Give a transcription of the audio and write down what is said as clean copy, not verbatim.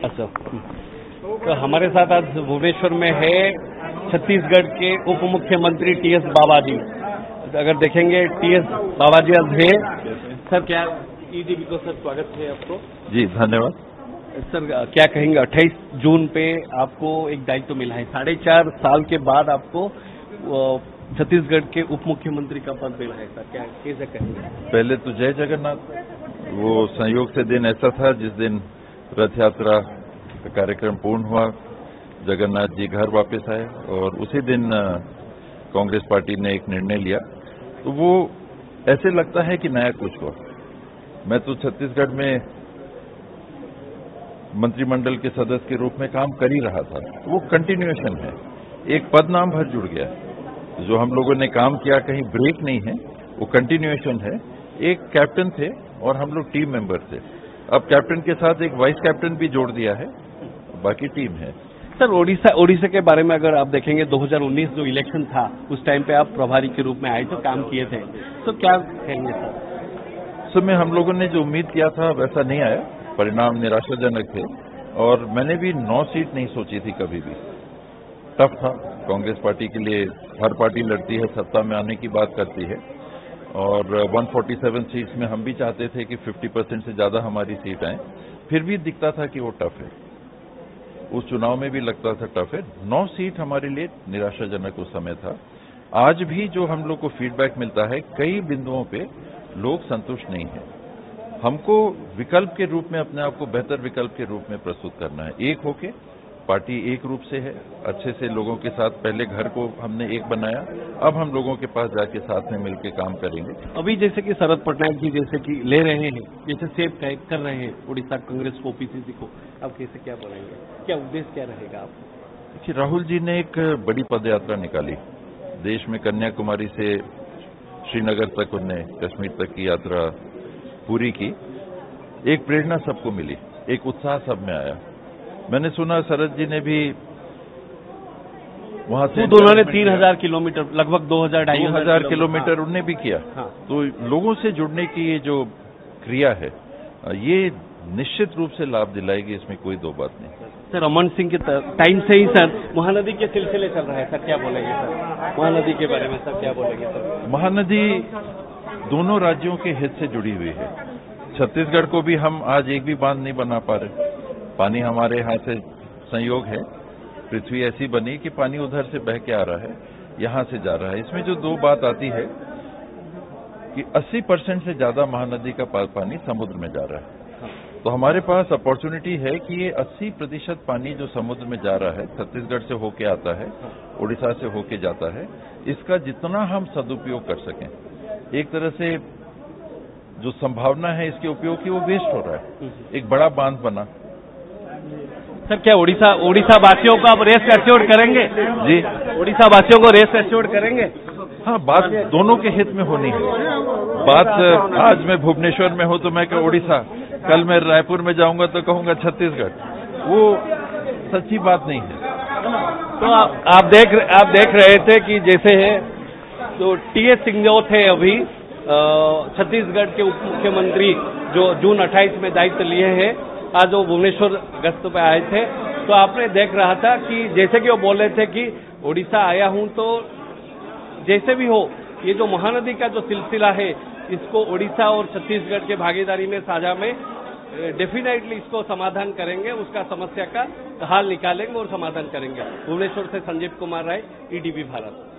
अच्छा, तो हमारे साथ आज भुवनेश्वर में है छत्तीसगढ़ के उप मुख्यमंत्री टीएस बाबाजी। अगर देखेंगे टीएस बाबाजी आज है सर, क्या ईडीबी को सर स्वागत है आपको। जी धन्यवाद सर। क्या कहेंगे 28 जून पे आपको एक दायित्व मिला है, 4.5 साल के बाद आपको छत्तीसगढ़ के उप मुख्यमंत्री का पद मिला है सर, क्या कैसे कहेंगे। पहले तो जय जगन्नाथ। वो संयोग से दिन ऐसा था जिस दिन रथ यात्रा का कार्यक्रम पूर्ण हुआ, जगन्नाथ जी घर वापस आए और उसी दिन कांग्रेस पार्टी ने एक निर्णय लिया, तो वो ऐसे लगता है कि नया कुछ हुआ। मैं तो छत्तीसगढ़ में मंत्रिमंडल के सदस्य के रूप में काम कर ही रहा था, वो कंटिन्यूएशन है, एक पद नाम भर जुड़ गया। जो हम लोगों ने काम किया कहीं ब्रेक नहीं है, वो कंटिन्यूएशन है। एक कैप्टन थे और हम लोग टीम मेंबर थे, अब कैप्टन के साथ एक वाइस कैप्टन भी जोड़ दिया है, बाकी टीम है। सर ओडिशा के बारे में अगर आप देखेंगे 2019 जो इलेक्शन था उस टाइम पे आप प्रभारी के रूप में आए थे, काम किए थे, तो क्या कहेंगे सर। उस समय हम लोगों ने जो उम्मीद किया था वैसा नहीं आया, परिणाम निराशाजनक थे और मैंने भी 9 सीट नहीं सोची थी कभी भी। टफ था कांग्रेस पार्टी के लिए, हर पार्टी लड़ती है, सत्ता में आने की बात करती है और 147 सीट्स में हम भी चाहते थे कि 50% से ज्यादा हमारी सीट आए, फिर भी दिखता था कि वो टफ है। उस चुनाव में भी लगता था टफ है। 9 सीट हमारे लिए निराशाजनक उस समय था। आज भी जो हम लोग को फीडबैक मिलता है, कई बिंदुओं पे लोग संतुष्ट नहीं है। हमको विकल्प के रूप में अपने आप को बेहतर विकल्प के रूप में प्रस्तुत करना है। एक होके पार्टी एक रूप से है, अच्छे से लोगों के साथ, पहले घर को हमने एक बनाया, अब हम लोगों के पास जाके साथ में मिलकर काम करेंगे। अभी जैसे कि शरद पटनायक जी जैसे कि ले रहे हैं, जैसे सेव कर रहे हैं उड़ीसा कांग्रेस को, पीसीसी को, अब कैसे क्या बोलेंगे, क्या उद्देश्य क्या रहेगा आप। देखिए, राहुल जी ने एक बड़ी पदयात्रा निकाली, देश में कन्याकुमारी से श्रीनगर तक, उन्हें कश्मीर तक की यात्रा पूरी की। एक प्रेरणा सबको मिली, एक उत्साह सब में आया। मैंने सुना शरद जी ने भी वहां से उन्होंने 3000 किलोमीटर, लगभग 2000-2500 किलोमीटर उन्होंने भी किया। हाँ। तो लोगों से जुड़ने की ये जो क्रिया है, ये निश्चित रूप से लाभ दिलाएगी, इसमें कोई दो बात नहीं। सर, रमन सिंह के टाइम से ही सर महानदी के सिलसिले चल रहा है सर, क्या बोलेंगे सर महानदी के बारे में, सर क्या बोलेंगे सर। महानदी दोनों राज्यों के हित से जुड़ी हुई है। छत्तीसगढ़ को भी हम आज एक भी बांध नहीं बना पा रहे, पानी हमारे यहाँ से संयोग है, पृथ्वी ऐसी बनी कि पानी उधर से बह के आ रहा है, यहाँ से जा रहा है। इसमें जो दो बात आती है कि 80% से ज्यादा महानदी का पानी समुद्र में जा रहा है, तो हमारे पास अपॉर्चुनिटी है कि ये 80% पानी जो समुद्र में जा रहा है, छत्तीसगढ़ से होके आता है, उड़ीसा से होके जाता है, इसका जितना हम सदुपयोग कर सकें। एक तरह से जो संभावना है इसके उपयोग की, वो वेस्ट हो रहा है। एक बड़ा बांध बना। सर, क्या उड़ीसा वासियों को आप रेस्ट एश्योर्ड करेंगे जी, उड़ीसा वासियों को रेस्ट एश्योर्ड करेंगे। हाँ, बात दोनों के हित में होनी है। बात आज मैं भुवनेश्वर में हूं तो मैं कहूँ उड़ीसा, कल मैं रायपुर में जाऊंगा तो कहूंगा छत्तीसगढ़, वो सच्ची बात नहीं है। तो आप देख रहे थे कि जैसे है तो टीएस सिंहदेव थे अभी छत्तीसगढ़ के उप मुख्यमंत्री, जो जून 28 में दायित्व लिए हैं, आज वो भुवनेश्वर गस्त पे आए थे। तो आपने देख रहा था कि जैसे कि वो बोल रहे थे कि उड़ीसा आया हूं, तो जैसे भी हो, ये जो महानदी का जो सिलसिला है, इसको उड़ीसा और छत्तीसगढ़ के भागीदारी में साझा में डेफिनेटली इसको समाधान करेंगे, उसका समस्या का हल निकालेंगे और समाधान करेंगे। भुवनेश्वर से संजीव कुमार राय, ईडीबी भारत।